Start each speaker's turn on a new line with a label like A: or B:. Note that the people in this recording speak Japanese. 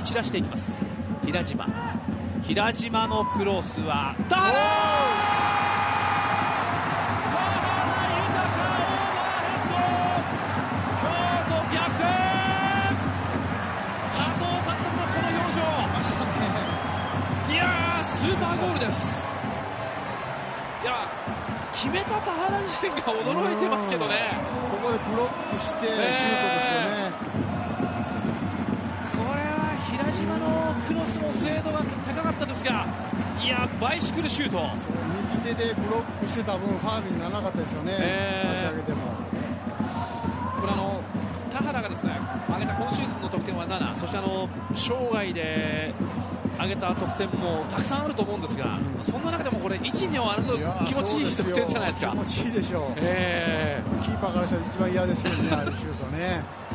A: 散らしていきます。平島のクロスは田原京都逆転。加藤監督のこの表情、いやースーパーゴールです。いや決めた田原自身が驚いてますけどね。
B: ここでブロックしてシュートですよね。
A: これは平島のクロスの精度が高かったですが、いやバイシクルシュート、
B: 右手でブロックしてた分ファウルにならなかったですよね。足上げても
A: これ田原がですね上げた今シーズンの得点は7、そして生涯で上げた得点もたくさんあると思うんですが、そんな中でもこれ 1,2 を争う気持ちいい得点じゃないですか。
B: 気持ちいいでしょう。キーパーからしたら一番嫌ですけどね、ああいうシュートね。